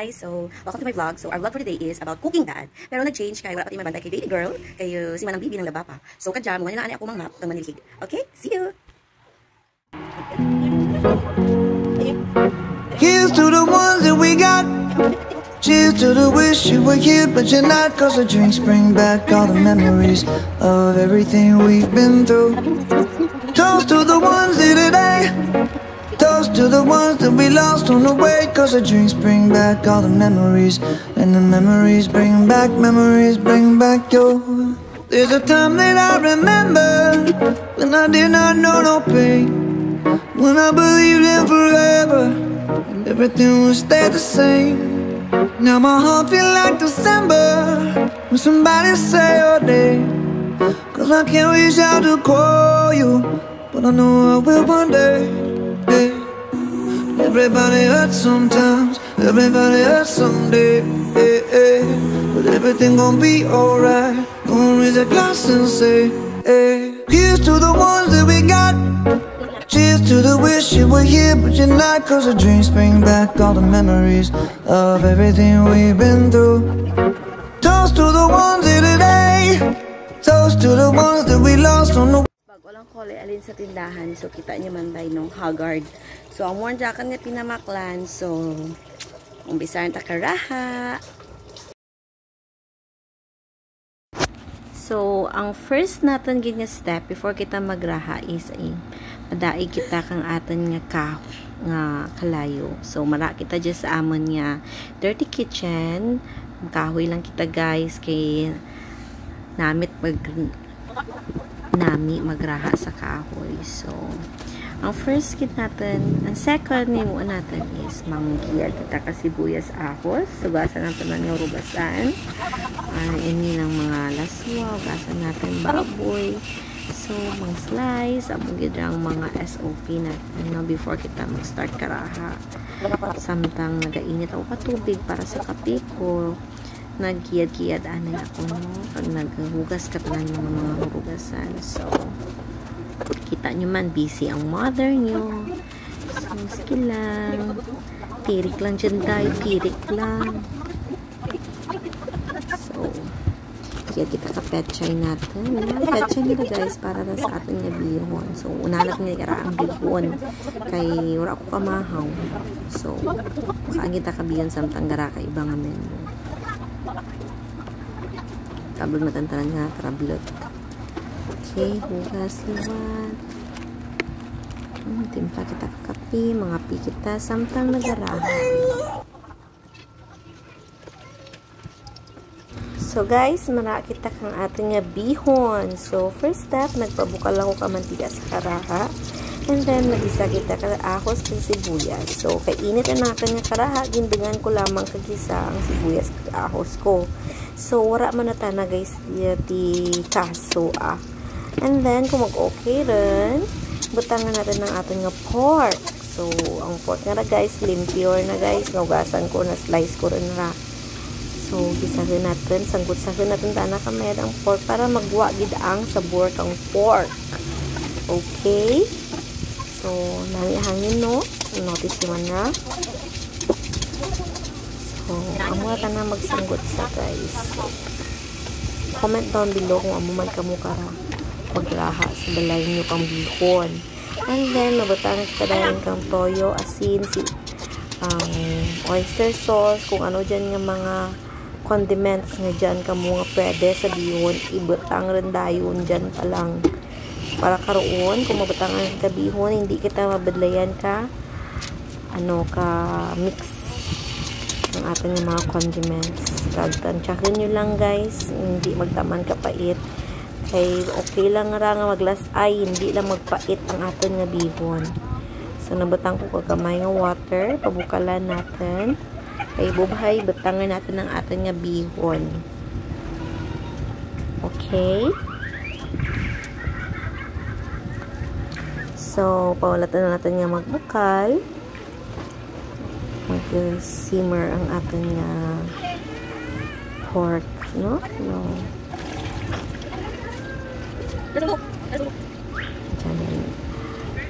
guys, so welcome to my vlog. So our vlog for today is about cooking dad. Pero nag-change kay wala pati mabantay kay baby girl, kay si Manang Bibi ng laba pa. So kadya mo na ani ako mang map ng Manilig. Okay? See you. Here's to the ones that we got. Cheers to the wish you were here but you're not. Cause the drinks bring back all the memories of everything we've been through. Toast to the ones here today. Toast to the ones that we lost on the way. Cause the drinks bring back all the memories. And the memories bring back your. There's a time that I remember when I did not know no pain, when I believed in forever and everything would stay the same. Now my heart feel like December when somebody say your name. Cause I can't reach out to call you, but I know I will one day. Hey. Everybody hurts sometimes, everybody hurts someday. Hey, hey. But everything gon' be alright. Gonna raise a glass and say, hey. Here's to the ones that we got. Cheers to the wish you were here but you're not. Cause the dreams bring back all the memories of everything we've been through. Toast to the ones here today. Toast to the ones that we lost on the. Pag walang kole alin sa tindahan, so kita niyo man tayo nung Haggard. So ang worn jacket nga pinamaklan, so umbisahan ta karaha. So ang first natin gid nga step before kita magraha is madaig kita kang aton nga kalayo. So mara kita dyan sa amon nga dirty kitchen. Kahoy lang kita guys kay nami magraha sa kahoy. So ang first kit natin, ang second nimo natin is manggiyad kita ka sibuyas ahos. So gasan natin ng rubasan. Ini ng mga laswa, gasan natin baboy. So, mga slice, amugid ang mga SOP natin, no, before kita mag-start karaha. Samtang nagainit ako patubig para sa kape ko, nagkiyad-kiyad anay ako, no, pag naghugas ka lang yung mga hugasan. So, kita nyo man, busy ang mother nyo. So, sige lang. Tirik lang dyan tayo, tirik lang. So, kaya kita ka petchay natin. Petchay nila guys para na sa atin nga bihon. So, unalat nga kara ang bihon. Kay wala ko kamahaw. So, saan kita ka bihon samtang gara ka ibang menu. Tablog na tantanan nga, trablot. Okay, hugas liwat. Timpla kita kakapi, mga pi kita samtang nagarahan. So guys, mara kita kang ating nga bihon. So first step, nagpabukal ako ka mantika sa karaha. And then nagisa kita ka ahos kay sibuyas. So kainit na nakan nga karaha, gindugan ko lamang kagisa ang sibuyas kag ahos ko. So wala man na na guys di kaso And then kung mag-okay rin, butangan natin ng ating nga pork. So ang pork nga na guys, limpyo na guys. Naugasan ko na, slice ko rin na. So, gisahin natin, sanggut-sahin natin tana kamay ang pork para magwa gid ang sabor kang pork. Okay? So, nangihangin no? Notice naman na. So, amo na na magsanggut sa guys. So, comment down below kung amo man kamo kara magraha sa balay nyo kang bihon. And then, mabutang kadayon kang toyo, asin, oyster sauce, kung ano dyan nga mga condiments nga dyan ka mga pwede sa bihon, ibutang rin dayon dyan pa lang para karoon, kung mabutangan ka bihon, hindi kita mabadlayan ka mix ng ating mga condiments. Tansyakin nyo lang guys, hindi magtaman kapait kay okay lang nga maglas ay hindi lang magpait ang ating nga bihon. So nabutang ko kagamay nga water, pabukalan natin. Kay bubahay, butangan natin ang ating nga bihon. Okay? So, pawalatan natin nga magbukal. Mag-simmer ang ating nga pork, no? No.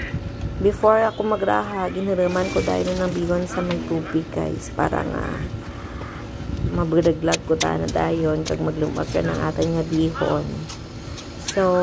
Before ako magraha, giniraman ko dahil ng bihon sa may tubig guys para nga mabudaglag ko na dayon kag maglumag ka ng ating nga bihon. So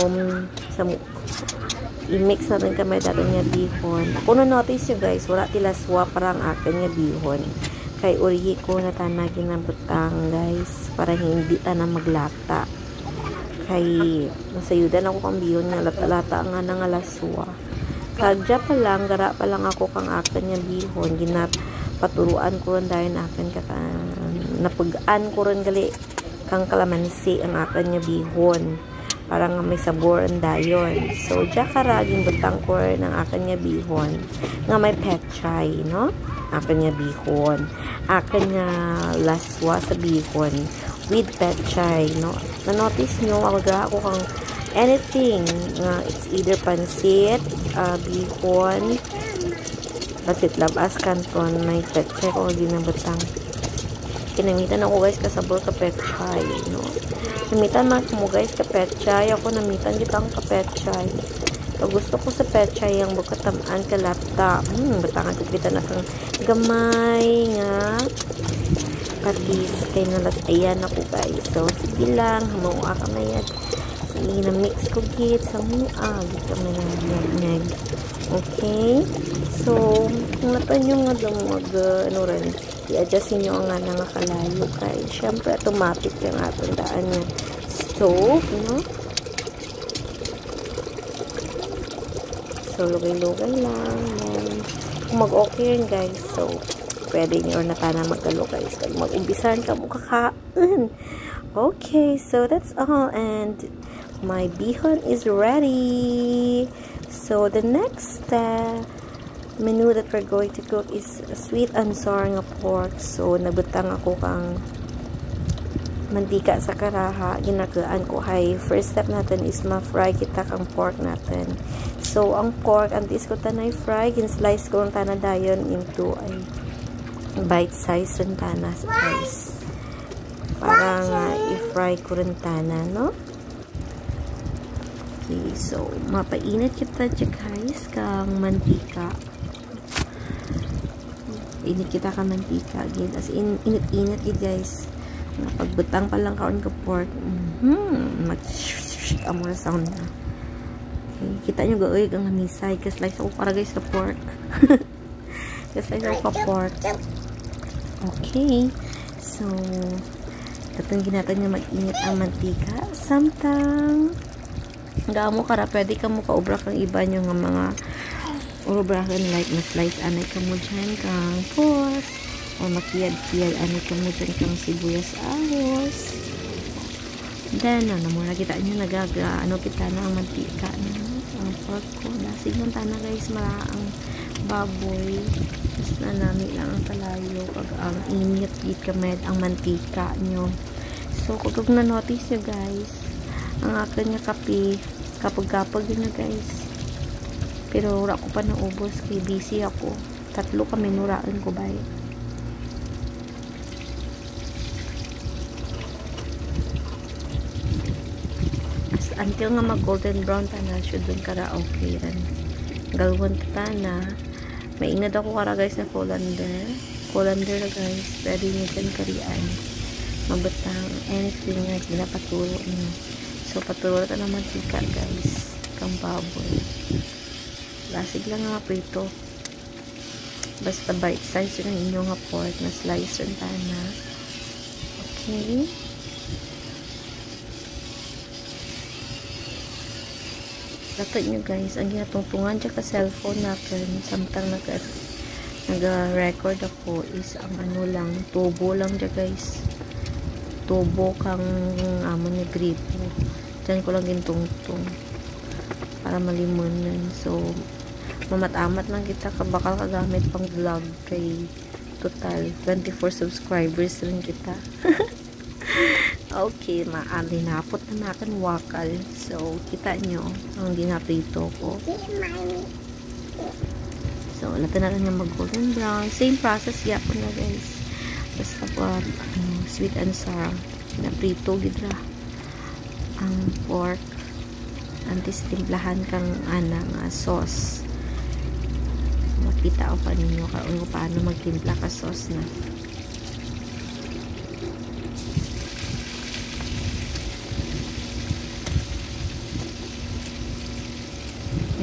i-mix natin kami dating nga bihon. Kung na-notice nyo guys, wala tilaswa parang akin nga bihon. Kay uri ko na tana ginabutang guys, para hindi na maglata. Kay nasayudan ako kang bihon nga lata-lata nga nga laswa. Kagja pa lang, gara pa lang ako kang akin nga bihon, paturuan ko rin dahil akin napagaan ko rin gali kang kalamansi ang akin nga bihon. Parang may sabor ang dayon. So, dya karaging butang ko rin ang akin nga bihon. Nga may pechay, no? Akin nga bihon. Akin nga laswa sa bihon with pechay, no? Na-notice nyo, ako kang anything. It's either pansit, bihon, basit labas, kanton, may pechay ko ginabutang. Kinamitan ako guys kasabor ka pechay, no? Namitan man mo guys ka pechay. Ako namitan kitang ka pechay. Pag gusto ko sa pechay ang bukatamaan ka laptop. Batangan ko kita na kang gamay nga patis kay nalas ayan ako guys. So sige lang, hamuha ka na yan. Sige na mix ko git sa mua. Gito na nag. Okay? So kung natan nyo nga ano rin, i-adjustin nyo ang nga kalayo kay syempre automatic yung atong daan yung stove, no? So lugay-lugay lang yan. Kung mag-okay rin guys, so pwede nyo or natana magalo guys kag mag-umpisan ka mo kakain. Okay, so that's all and my bihon is ready. So the next menu that we're going to cook is sweet and sour nga pork. So nabutang ako kang mantika sa karaha, ginagaan ko hay. First step natin is ma-fry kita kang pork natin. So ang pork antes ko tanay fry, gin-slice ko ang tana dayon into ay bite size ang tana guys. Para nga i-fry ko rin tana, no? Okay, so mapainit kita guys kang mantika. Init kita ka mantika again. As in, init-init guys. Pagbutang pa lang kaon ka pork. Mag-shhh amo na sound na. Okay, kita nyo gaoy ang hamisay. Kaslice ako para guys ka pork. Kaslice ako ka pork. Okay. So, katong ginatan nga mag-init ang mantika. Samtang gamo kara, pwede ka mo kaubra kang iba nyo nga mga urobrahan like na-slice anay ka mo dyan kang pork o makiyad-kiyad anay ka mo dyan kang sibuyas ahos. Then, muna kita nyo nagaga ano kita na ang mantika na ang pork ko. Dasig ng tana guys, maraang baboy. Tapos na nami lang ang kalayo kag ang init git kamed ang mantika nyo. So, kung na-notice nyo guys, ang akin nga kape kapag-kapag yun na guys. Pero wala ko pa naubos kay busy ako. 3 kami nuraan ko ba eh. As until nga mag golden brown tana, should dun kara okay rin. Galwan kita na. Mainad ako kara guys na colander. Colander na guys. Pwede nyo dyan karian. Mabatang anything nga ginapaturo nyo. So paturo na naman tika guys. Kang baboy. Lasig lang nga prito. Basta bite size yun ang inyong nga pork na slice rin tana. Okay. Latot nyo guys, ang ginatungtungan dyan ka cellphone natin, samtang nag-record ako is ang ano lang, tubo lang dyan guys. Tubo kang amon ni gripo. Dyan ko lang gintungtong para malimunan. So, mamat-amat lang kita bakal kagamit pang vlog kay total 24 subscribers rin kita. Okay, dinapot na natin wakal. So, kita nyo ang dinaprito ko. So, natin na lang yung mag-golden brown. Same process yapon na guys. Basta po, sweet and sour. Naprito gidra ang pork. Antes timplahan kang sauce. Makita ko pa ninyo kung paano magtimpla ka sauce na.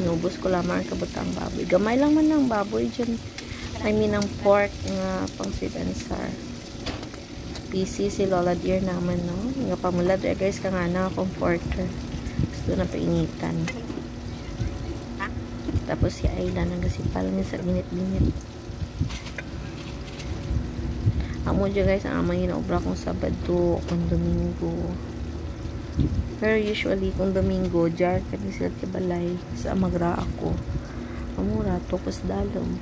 inubos ko lamang kabutang baboy. Gamay lang man ng baboy dyan. I mean, ang pork nga pang sweet and sour. PC si Lola Dear naman, no? Nga pamula dre guys, ka nga na comforter. Gusto na painitan. Tapos si Ayla nagasipal niya sa ginit-ginit. Amo dyan guys, ang amang ginaobra kong Sabado kung Domingo. Pero usually kung Domingo, jar kani sila kibalay sa magra ako. Amura to kus dalom.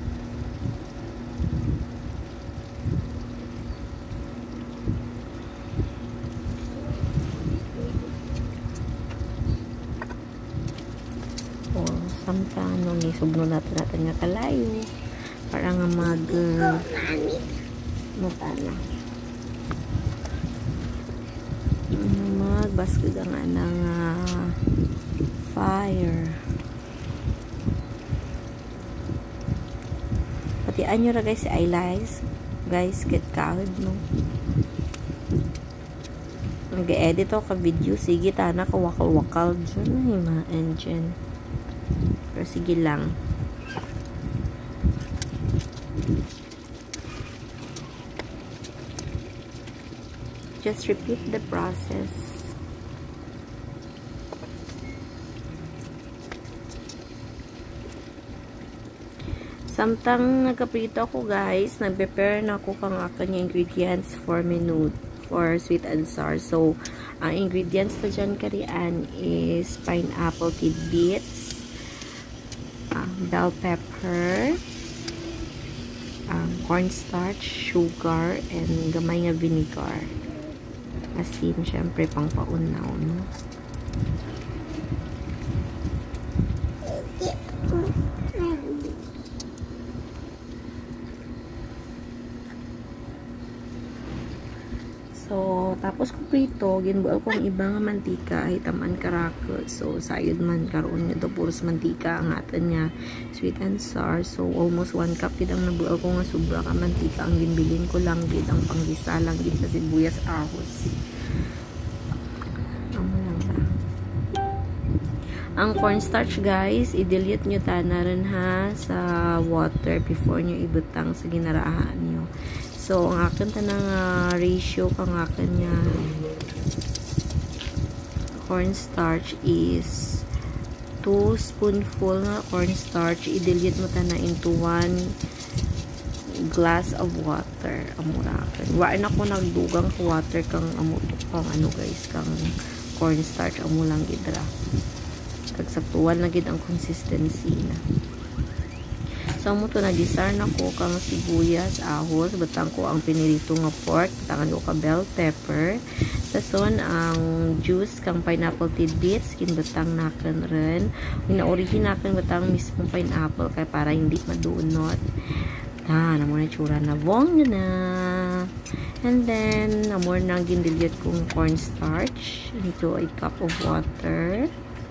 O samtang nung isubno natin nga kalayo para nga magbaskud nga ng fire. Patian nyo ra guys si eyelids. Guys, get kahod no. Nag-edit ako ka video. Sige, tana kawakal-wakal dyan. Himaan dyan. Pero sige lang. Just repeat the process. Samtang nagkaprito ako guys, nag-prepare na ako kang aking ingredients for sweet and sour. So, ang ingredients na dyan karian is pineapple tidbits, bell pepper, cornstarch, sugar, and gamay nga vinegar. Asin, syempre, pang paunaw, no? So, tapos ko prito, ginbual ko ang ibang mantika, hitaman karakot. So, sayod man, karoon nyo do, puros mantika, ang atan niya, sweet and sour. So, almost 1 cup, kitang nabual ko nga sobra ka mantika. Ang ginbilin ko lang, ang panggisa lang, din sa sibuyas ahos. Ang cornstarch guys, i-dilute nyo na rin ha sa water before nyo ibutang sa ginarahan nyo. So, ang akin tanang ratio kang akin niya cornstarch is 2 spoonful na cornstarch. I-dilute mo na into 1 glass of water. Amurakan. Waan ako nagdugang water kang amutok kang ano guys, kang cornstarch amo lang gidra. Kagsaktuan na gid ang consistency na. So mo to nagisar na ko kang sibuyas, ahos, batang ko ang pinirito nga pork, batangan ko ka bell pepper, sason ang juice kang pineapple tidbits, kinbatang nakan rin. Ina-origin nakan batang mismong pineapple kay para hindi madunot. Namo na tsura na bong na. And then namor nang gindiliyot kong cornstarch into a cup of water.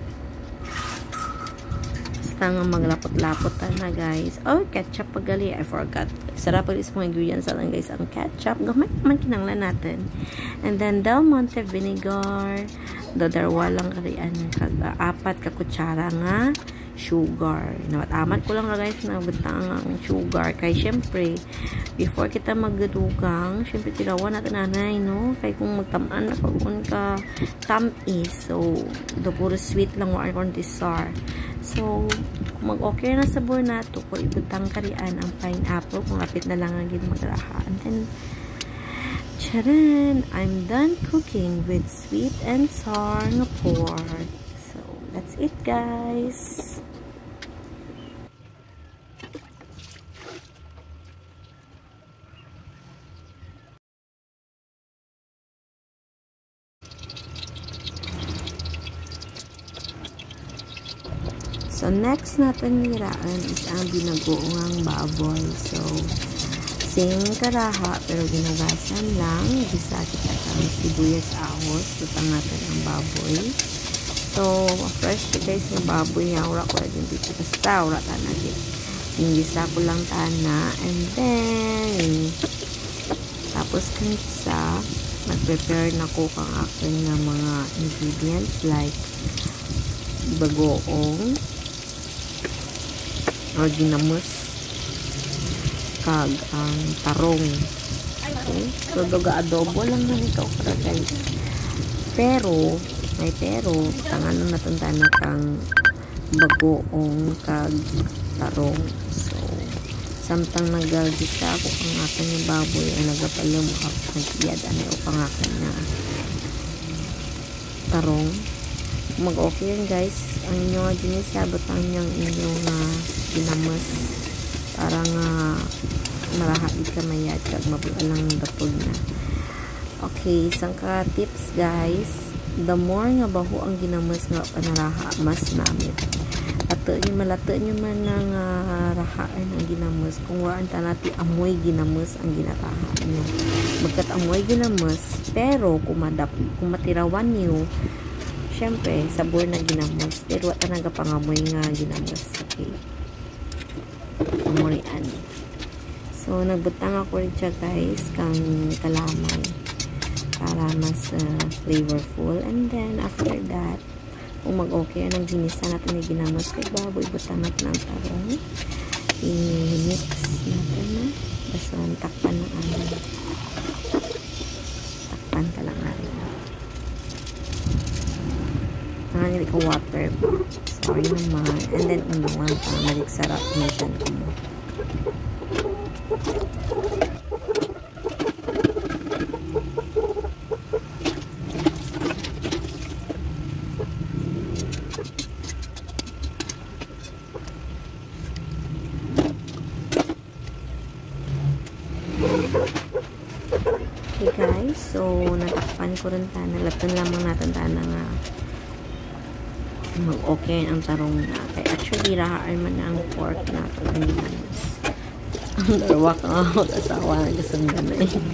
Nga maglapot-lapot na guys. Oh, ketchup pagali. I forgot. Sarap pag isang ingredients lang guys ang ketchup. Gamay naman kinanglan natin. And then Del Monte vinegar. Dodarwa lang karian. 4 ka kutsara nga sugar. Amat ko lang guys na butang ang sugar. Kaya syempre, before kita magdugang, syempre tirawan natin nanay, no? Kaya kung magtamaan na pag-un ka tamis. So, do puro sweet lang or sour. So, kung mag-okay na sabor na ito, kung ibutang karian ang pineapple, kung lapit na lang ang magraha. And then, charan! I'm done cooking with sweet and sour nga pork. So, that's it guys! So, next natin niraan is ang binagoong baboy. So, same karaha, pero ginugasan lang. Gisa kita ang sibuyas ahos. Tutang natin ang baboy. So, fresh guys ng baboy. Aura ko din dito. Basta, aura ta na din. Gisa ko lang tana. And then, tapos kanisa, nag-prepare na ko kang akin ng mga ingredients like bagoong, or ginamos kag ang tarong. Okay? So duga adobo lang man ito para guys. Pero tangan na natanda na kang bagoong kag tarong. So samtang nagagisa ako kang akin yung baboy ay nagapalim ako kang kiyad ano o kang akin na tarong. Mag-okay yan guys. Ang inyong ginisabot ang inyong ginamos para nga marahait ka mayat kag mabualang dapod na. Okay, isang ka tips guys, the more nga baho ang ginamos nga panaraha mas namit. Ato nyo malato nyo man ng rahaan ang ginamos kung waan tanati amoy ginamos ang ginaraha nyo. Magkat amoy ginamos pero kung matirawan nyo syempre sabor na ginamos pero wala talaga pangamoy nga ginamos. Okay, amorian. So nagbutang ako rin siya guys kang kalamay para mas flavorful, and then after that kung mag-okay ang ginisa natin yung ginamos kay baboy, butang natin ang tarong, i-mix natin na basta takpan ng takpan ka lang natin nangyari ko water pa, sorry naman, and then unungan para maliksarap nation ko mo. Okay guys, so natakpan ko rin nalatan lamang natin nga mag-okay ang tarong na. Kaya actually rahaan man ang pork natin ang ginamos. Ang dalawa ka nga ako asawa na kasundan na eh.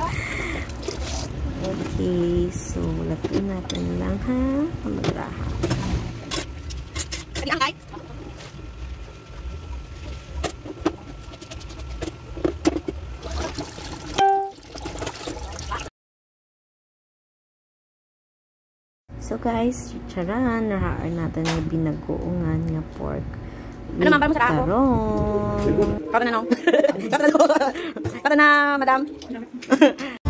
Okay, so latin natin lang ha magraha. So guys, charan, nahaan natin yung binagoongan nga pork. Ano man, para mo sa ako? Tarong. Para na no? Para na, madam.